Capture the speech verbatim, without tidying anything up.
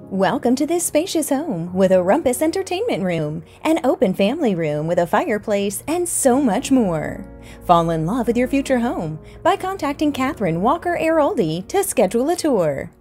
Welcome to this spacious home with a rumpus entertainment room, an open family room with a fireplace, and so much more. Fall in love with your future home by contacting Kathryn Walker Airoldi to schedule a tour.